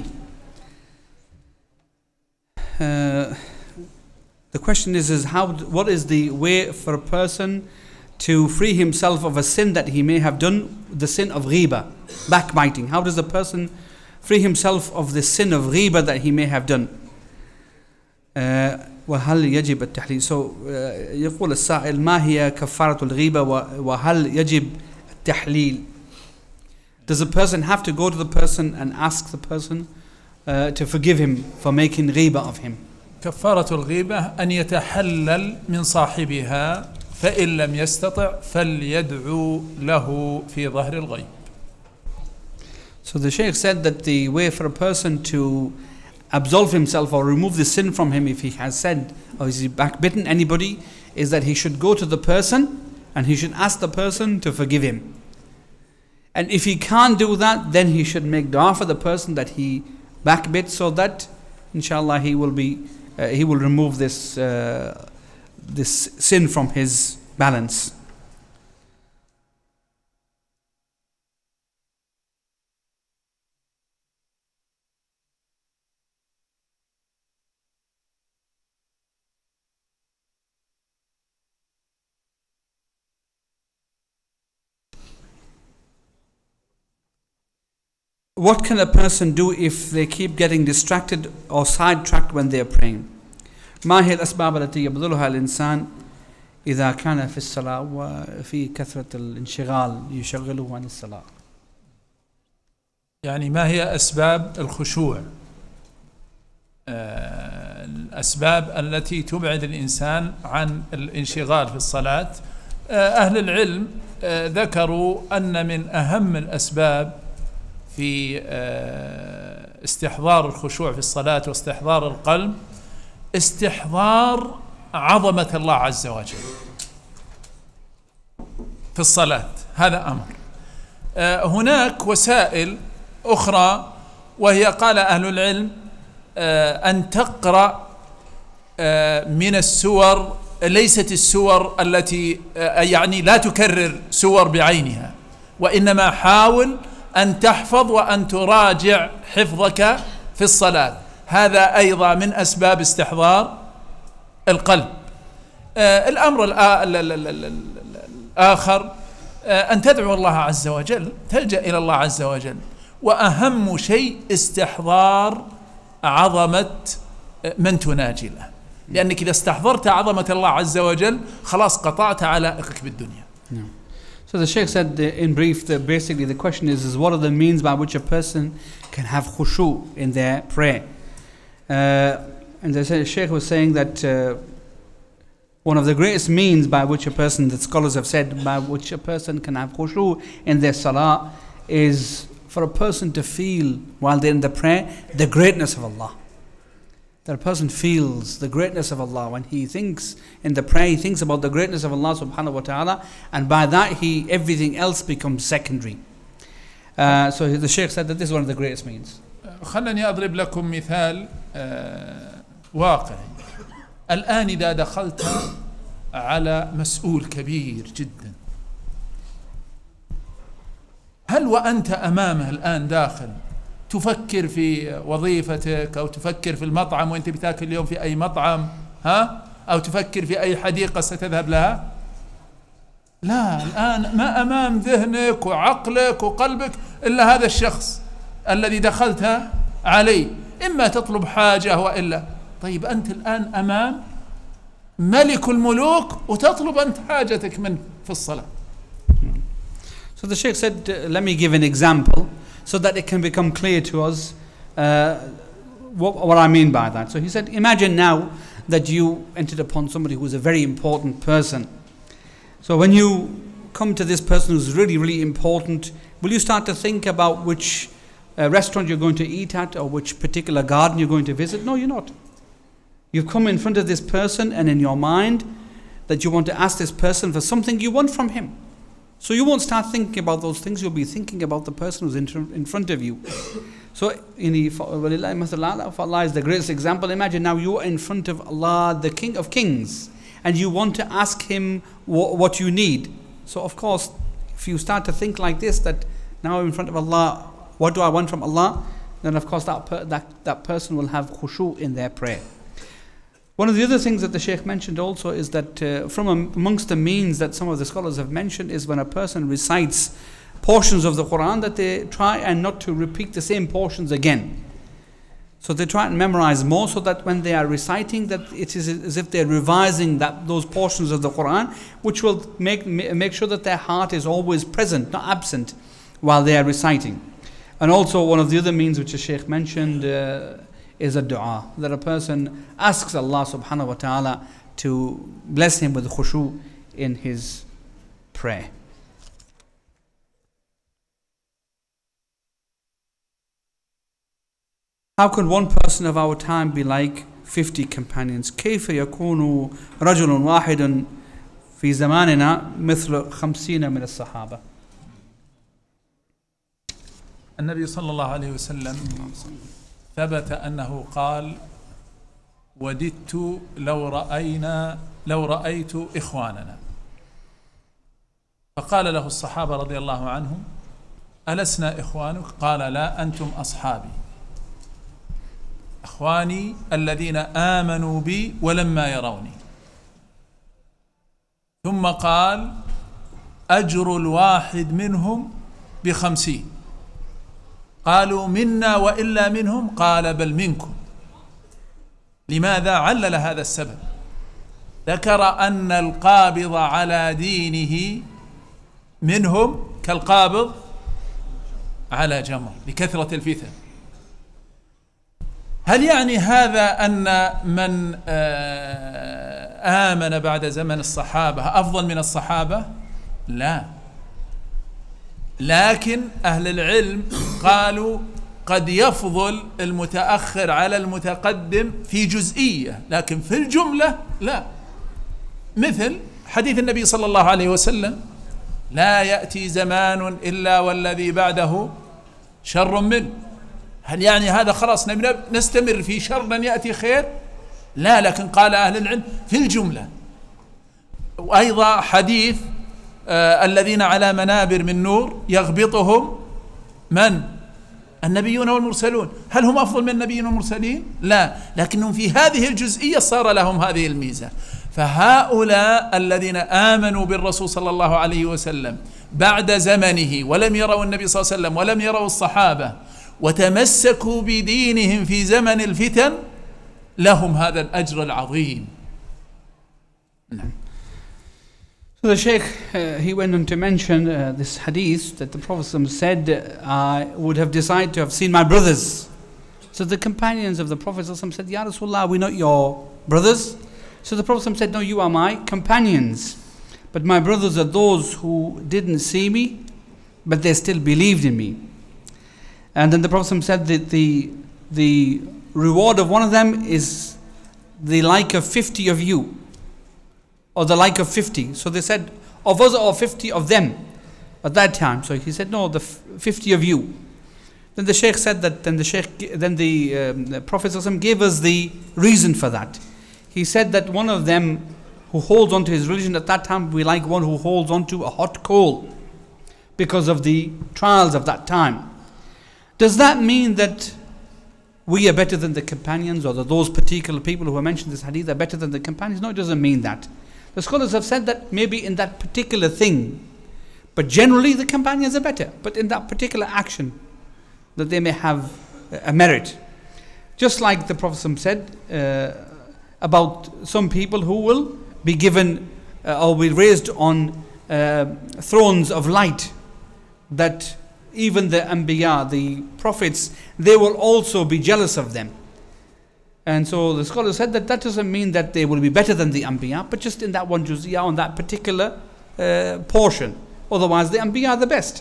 Uh, the question is, is how, what is the way for a person to free himself of a sin that he may have done, the sin of ghiba, backbiting? How does a person free himself of the sin of ghiba that he may have done? Uh, وهل يجب التحليل. So uh, يقول السائل ما هي كفارة الغيبة وهل يجب التحليل. Does a person have to go to the person and ask the person uh, to forgive him for making ghiba of him? كفارة الغيبة أن يتحلل من صاحبها فإن لم يستطع فليدعو له في ظهر الغيب. So the Shaykh said that the way for a person to absolve himself or remove the sin from him, if he has said or is he backbitten anybody, is that he should go to the person and he should ask the person to forgive him. And if he can't do that, then he should make dua for the person that he backbit, so that inshallah he will be uh, he will remove this uh, this sin from his balance. What can a person do if they keep getting distracted or sidetracked when they are praying? ما هي الأسباب التي يبذلها الإنسان إذا كان في الصلاة وفي كثرة الانشغال يشغله عن الصلاة. يعني ما هي أسباب الخشوع؟ آه الأسباب التي تبعد الإنسان عن الانشغال في الصلاة. آه أهل العلم آه ذكروا أن من أهم الأسباب في آه استحضار الخشوع في الصلاة واستحضار القلب استحضار عظمة الله عز وجل في الصلاة. هذا أمر. آه هناك وسائل أخرى، وهي قال أهل العلم آه أن تقرأ آه من السور، ليست السور التي آه يعني لا تكرر سور بعينها، وإنما حاول أن تحفظ وأن تراجع حفظك في الصلاة. هذا أيضا من أسباب استحضار القلب. آه الأمر الآخر آه أن تدعو الله عز وجل، تلجأ إلى الله عز وجل، وأهم شيء استحضار عظمة من تناجي له، لأنك إذا استحضرت عظمة الله عز وجل خلاص قطعت علائقك بالدنيا. No. So the Shaykh said in brief that basically the question is, is what are the means by which a person can have khushu in their prayer. Uh, and the Shaykh was saying that uh, one of the greatest means by which a person, that scholars have said, by which a person can have khushu in their salah is for a person to feel while they're in the prayer the greatness of Allah. That a person feels the greatness of Allah. When he thinks in the prayer, he thinks about the greatness of Allah subhanahu wa ta'ala, and by that he everything else becomes secondary. Uh, so the Shaykh said that this is one of the greatest means. خلني أضرب لكم مثال واقعي. الآن إذا دخلت على مسؤول كبير جدا، هل وأنت أمامه الآن داخل تفكر في وظيفتك أو تفكر في المطعم وأنت بتاكل اليوم في أي مطعم، ها؟ أو تفكر في أي حديقة ستذهب لها؟ لا، الآن ما أمام ذهنك وعقلك وقلبك إلا هذا الشخص الذي دخلت عليه، إما تطلب حاجة وإلا. طيب أنت الآن أمام ملك الملوك وتطلب أنت حاجتك من في الصلاة. So the Shaykh said, uh, let me give an example so that it can become clear to us uh, what, what I mean by that. So he said, imagine now that you entered upon somebody who is a very important person. So when you come to this person who's really, really important, will you start to think about which uh, restaurant you're going to eat at or which particular garden you're going to visit? No, you're not. You've come in front of this person, and in your mind that you want to ask this person for something you want from him. So you won't start thinking about those things, you'll be thinking about the person who's in, in front of you. So for Allah is the greatest example. Imagine now you are in front of Allah, the King of Kings, and you want to ask Him wh- what you need. So of course, if you start to think like this, that now in front of Allah, what do I want from Allah? Then of course that, per- that, that person will have khushu in their prayer. One of the other things that the Shaykh mentioned also is that uh, from amongst the means that some of the scholars have mentioned is when a person recites portions of the Quran, that they try and not to repeat the same portions again. So they try and memorize more, so that when they are reciting, that it is as if they're revising that those portions of the Quran, which will make make sure that their heart is always present, not absent, while they are reciting. And also one of the other means which the Shaykh mentioned uh, is a dua, that a person asks Allah subhanahu wa ta'ala to bless him with khushu in his prayer. How could one person of our time be like fifty companions? كيف يكون رجل واحد في زماننا مثل خمسين من الصحابة؟ النبي صلى الله عليه وسلم ثبت أنه قال: وددت لو رأينا لو رأيت إخواننا. فقال له الصحابة رضي الله عنهم: ألسنا إخوانك؟ قال: لا، أنتم أصحابي، إخواني الذين آمنوا بي ولما يروني. ثم قال: أجر الواحد منهم بخمسين. قالوا: منا وإلا منهم؟ قال: بل منكم. لماذا؟ علل هذا السبب. ذكر أن القابض على دينه منهم كالقابض على جمر لكثرة الفتن. هل يعني هذا أن من آمن بعد زمن الصحابة أفضل من الصحابة؟ لا، لكن أهل العلم قالوا قد يفضل المتأخر على المتقدم في جزئية، لكن في الجملة لا. مثل حديث النبي صلى الله عليه وسلم: لا يأتي زمان إلا والذي بعده شر منه. هل يعني هذا خلاص نستمر في شر لن يأتي خير؟ لا، لكن قال أهل العلم في الجملة. وأيضا حديث آه الذين على منابر من نور يغبطهم من؟ النبيون والمرسلون. هل هم أفضل من النبيين والمرسلين؟ لا، لكنهم في هذه الجزئية صار لهم هذه الميزة. فهؤلاء الذين آمنوا بالرسول صلى الله عليه وسلم بعد زمنه ولم يروا النبي صلى الله عليه وسلم ولم يروا الصحابة وتمسكوا بدينهم في زمن الفتن لهم هذا الأجر العظيم. نعم. So the Shaykh, uh, he went on to mention uh, this hadith that the Prophet said, I would have decided to have seen my brothers. So the companions of the Prophet said, Ya Rasulullah, are we not your brothers? So the Prophet said, no, you are my companions. But my brothers are those who didn't see me, but they still believed in me. And then the Prophet said that the, the reward of one of them is the like of fifty of you, or the like of fifty. So they said, of us or fifty of them at that time. So he said, no, the fifty of you. Then the Shaykh said that, then the Shaykh, then the, um, the Prophet gave us the reason for that. He said that one of them who holds on to his religion at that time will be like one who holds on to a hot coal because of the trials of that time. Does that mean that we are better than the companions, or that those particular people who are mentioned in this hadith are better than the companions? No, it doesn't mean that. The scholars have said that maybe in that particular thing, but generally the companions are better, but in that particular action that they may have a merit. Just like the Prophet said uh, about some people who will be given uh, or be raised on uh, thrones of light, that even the Anbiya, the prophets, they will also be jealous of them. And so the scholars said that that doesn't mean that they will be better than the Anbiya, but just in that one juz'iyah, on that particular uh, portion. Otherwise the Anbiya are the best.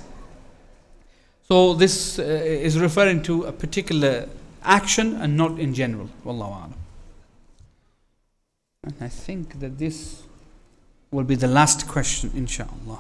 So this uh, is referring to a particular action and not in general. Wallahu a'lam. And I think that this will be the last question, inshallah.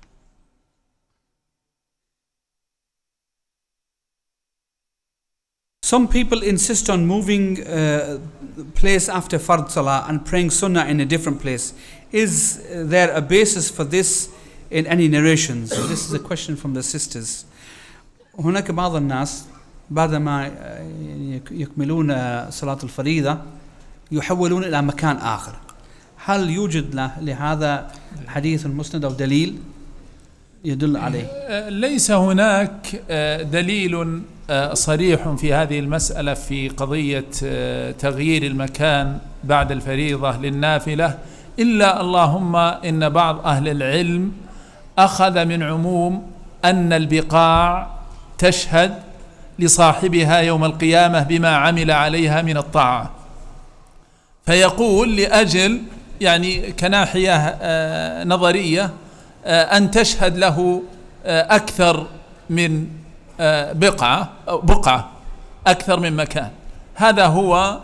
Some people insist on moving uh, place after Fard Salah and praying Sunnah in a different place. Is there a basis for this in any narrations? So this is a question from the sisters. هناك بعض الناس بعدما يكملون صلاة الفريضة يحولون إلى مكان آخر. هل يوجد لهذا حديث مسند أو دليل يدل عليه؟ ليس هناك دليل صريح في هذه المسألة في قضية تغيير المكان بعد الفريضة للنافلة، إلا اللهم إن بعض أهل العلم أخذ من عموم أن البقاع تشهد لصاحبها يوم القيامة بما عمل عليها من الطاعة، فيقول لأجل يعني كناحية نظرية أن تشهد له أكثر من بقعة أو بقعة أكثر من مكان. هذا هو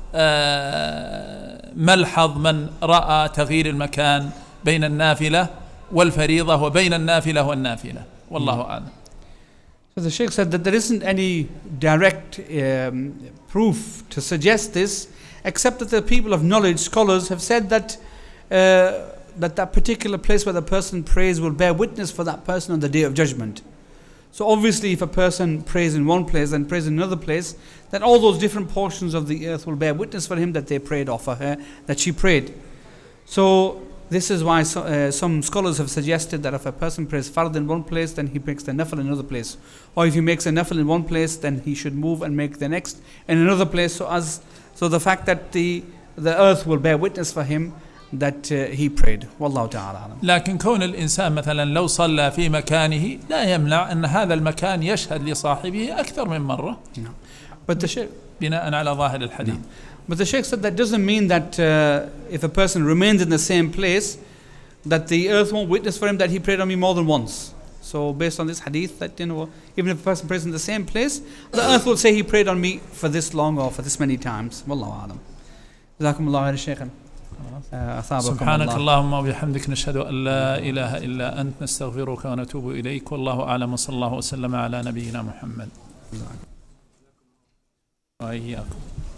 ملحظ من رأى تغيير المكان بين النافلة والفريضة وبين النافلة والنافلة. والله أعلم. So the Shaykh said that there isn't any direct um, proof to suggest this, except that the people of knowledge, scholars, have said that uh, that that particular place where the person prays will bear witness for that person on the Day of Judgment. So obviously if a person prays in one place and prays in another place, then all those different portions of the earth will bear witness for him that they prayed, or for her that she prayed. So this is why so, uh, some scholars have suggested that if a person prays fard in one place, then he makes the nafil in another place. Or if he makes a nafil in one place, then he should move and make the next in another place. So as so the fact that the, the earth will bear witness for him that uh, he prayed. Wallahu ta'ala alam. لكن كون الإنسان مثلا لو صلى في مكانه لا يمنع أن هذا المكان يشهد لصاحبه أكثر من مرة. No. But the Shaykh, بناء على ظاهر الحديث. no. But the Shaykh said that doesn't mean that uh, if a person remains in the same place, that the earth won't witness for him that he prayed on me more than once. So based on this hadith, that you know, even if a person prays in the same place, the earth will say he prayed on me for this long or for this many times. Wallahu alam. جزاكم الله خير شيخنا. سبحانك اللهم وبحمدك نشهد أن لا إله إلا أنت نستغفرك ونتوب إليك والله أعلم وصلى الله وسلم على نبينا محمد وإياكم.